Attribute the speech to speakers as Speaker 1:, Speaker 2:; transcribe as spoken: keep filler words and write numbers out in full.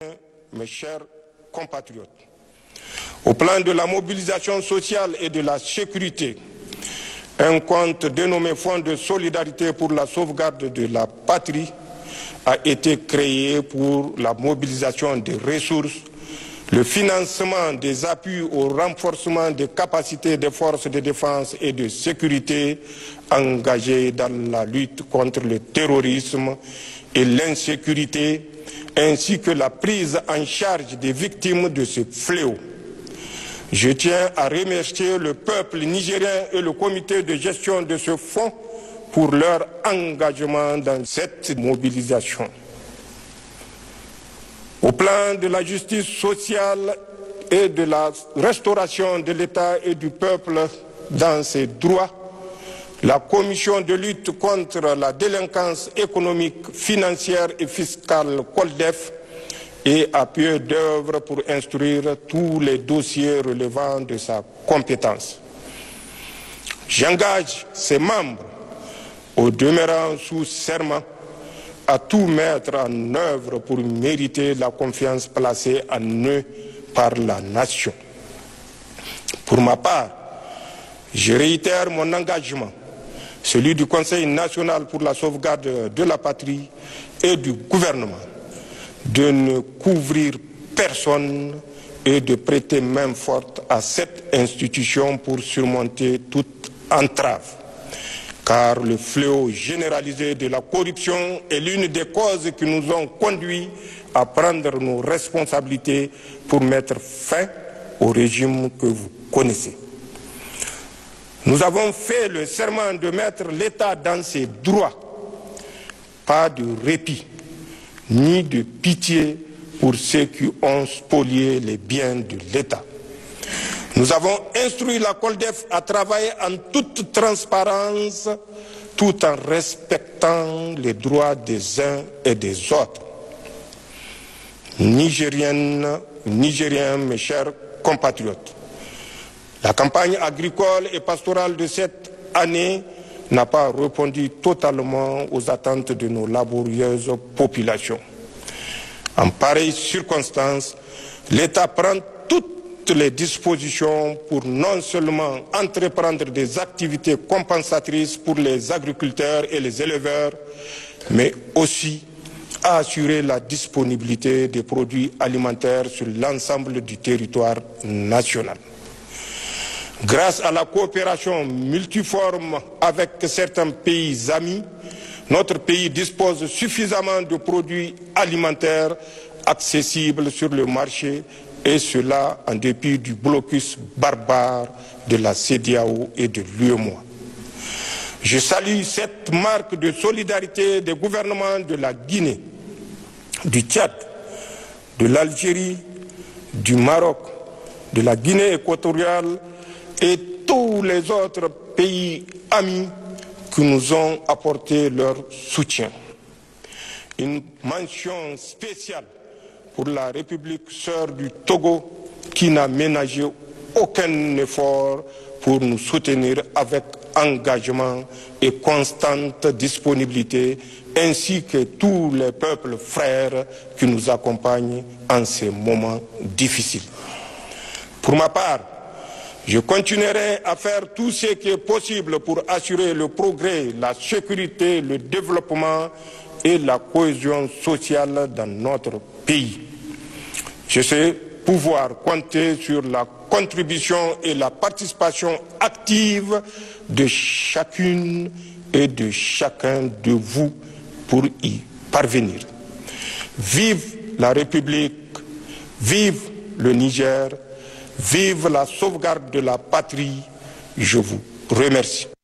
Speaker 1: Mes chers compatriotes, au plan de la mobilisation sociale et de la sécurité, un compte dénommé Fonds de solidarité pour la sauvegarde de la patrie a été créé pour la mobilisation des ressources, le financement des appuis au renforcement des capacités des forces de défense et de sécurité engagées dans la lutte contre le terrorisme et l'insécurité, ainsi que la prise en charge des victimes de ce fléau. Je tiens à remercier le peuple nigérien et le comité de gestion de ce fonds pour leur engagement dans cette mobilisation. Au plan de la justice sociale et de la restauration de l'État et du peuple dans ses droits, la commission de lutte contre la délinquance économique, financière et fiscale COLDEF est à pied d'œuvre pour instruire tous les dossiers relevant de sa compétence. J'engage ses membres, au demeurant sous serment, à tout mettre en œuvre pour mériter la confiance placée en eux par la nation. Pour ma part, je réitère mon engagement, celui du Conseil national pour la sauvegarde de la patrie et du gouvernement, de ne couvrir personne et de prêter main forte à cette institution pour surmonter toute entrave. Car le fléau généralisé de la corruption est l'une des causes qui nous ont conduits à prendre nos responsabilités pour mettre fin au régime que vous connaissez. Nous avons fait le serment de mettre l'État dans ses droits, pas de répit, ni de pitié pour ceux qui ont spolié les biens de l'État. Nous avons instruit la COLDEF à travailler en toute transparence tout en respectant les droits des uns et des autres. Nigériennes, Nigériens, mes chers compatriotes, la campagne agricole et pastorale de cette année n'a pas répondu totalement aux attentes de nos laborieuses populations. En pareille circonstance, l'État prend toutes les dispositions pour non seulement entreprendre des activités compensatrices pour les agriculteurs et les éleveurs, mais aussi à assurer la disponibilité des produits alimentaires sur l'ensemble du territoire national. Grâce à la coopération multiforme avec certains pays amis, notre pays dispose suffisamment de produits alimentaires accessibles sur le marché, et cela en dépit du blocus barbare de la CEDEAO et de l'U E M O A. Je salue cette marque de solidarité des gouvernements de la Guinée, du Tchad, de l'Algérie, du Maroc, de la Guinée équatoriale et tous les autres pays amis qui nous ont apporté leur soutien. Une mention spéciale pour la République sœur du Togo qui n'a ménagé aucun effort pour nous soutenir avec engagement et constante disponibilité, ainsi que tous les peuples frères qui nous accompagnent en ces moments difficiles. Pour ma part, je continuerai à faire tout ce qui est possible pour assurer le progrès, la sécurité, le développement et la cohésion sociale dans notre pays. Je sais pouvoir compter sur la contribution et la participation active de chacune et de chacun de vous pour y parvenir. Vive la République, vive le Niger, vive la sauvegarde de la patrie. Je vous remercie.